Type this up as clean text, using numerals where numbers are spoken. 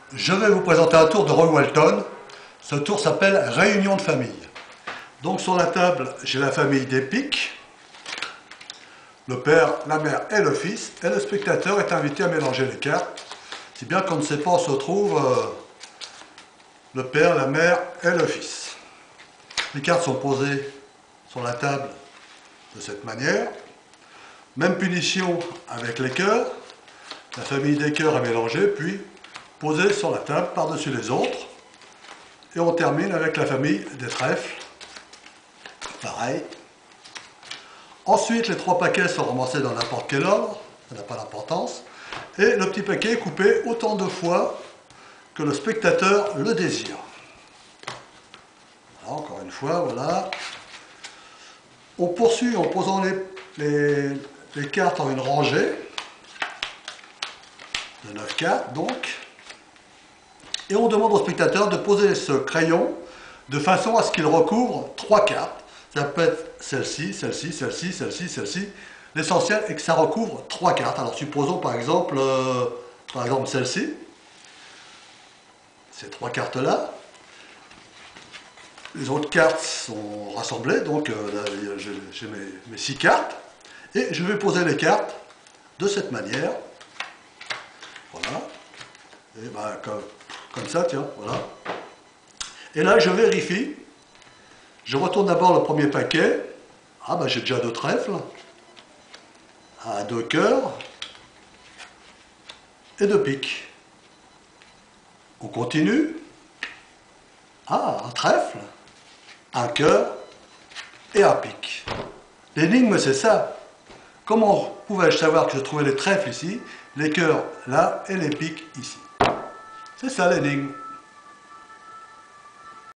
Je vais vous présenter un tour de Roy Walton. Ce tour s'appelle Réunion de famille. Donc sur la table, j'ai la famille des piques. Le père, la mère et le fils. Et le spectateur est invité à mélanger les cartes. Si bien qu'on ne sait pas où se trouve le père, la mère et le fils. Les cartes sont posées sur la table de cette manière. Même punition avec les cœurs. La famille des cœurs est mélangée, puis posée sur la table par-dessus les autres. Et on termine avec la famille des trèfles. Pareil. Ensuite, les trois paquets sont ramassés dans n'importe quel ordre, ça n'a pas d'importance. Et le petit paquet est coupé autant de fois que le spectateur le désire. Alors, encore une fois, voilà. On poursuit en posant les cartes en une rangée de 9 cartes, donc. Et on demande au spectateur de poser ce crayon de façon à ce qu'il recouvre 3 cartes. Ça peut être celle-ci, celle-ci, celle-ci, celle-ci, celle-ci. L'essentiel est que ça recouvre 3 cartes. Alors supposons par exemple celle-ci. Ces 3 cartes-là. Les autres cartes sont rassemblées, donc j'ai mes 6 cartes. Et je vais poser les cartes de cette manière. Voilà. Et ben, comme ça, tiens, voilà. Et là, je vérifie. Je retourne d'abord le premier paquet. Ah, ben j'ai déjà 2 trèfles. 2 cœurs. Et 2 piques. On continue. Ah, un trèfle. Un cœur. Et un pique. L'énigme, c'est ça. Comment pouvais-je savoir que je trouvais les trèfles ici, les cœurs là et les piques ici? C'est ça l'énigme.